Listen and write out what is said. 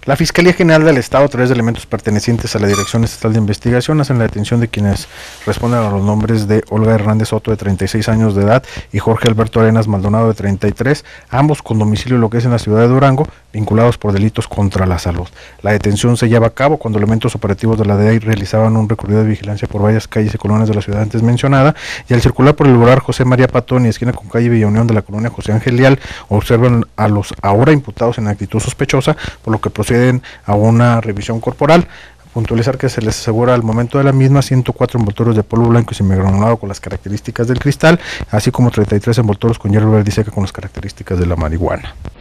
La Fiscalía General del Estado, a través de elementos pertenecientes a la Dirección Estatal de Investigación, hacen la detención de quienes responden a los nombres de Olga Hernández Soto, de 36 años de edad, y Jorge Alberto Arenas Maldonado, de 33, ambos con domicilio lo que es en la ciudad de Durango, vinculados por delitos contra la salud. La detención se lleva a cabo cuando elementos operativos de la DEA realizaban un recorrido de vigilancia por varias calles y colonias de la ciudad antes mencionada, y al circular por el lugar José María Patón y esquina con calle Villa Unión de la colonia José Ángel Leal, observan a los ahora imputados en actitud sospechosa, por lo que proceden a una revisión corporal. Puntualizar que se les asegura al momento de la misma 104 envoltorios de polvo blanco y semigranulado con las características del cristal, así como 33 envoltorios con hierba verde y seca con las características de la marihuana.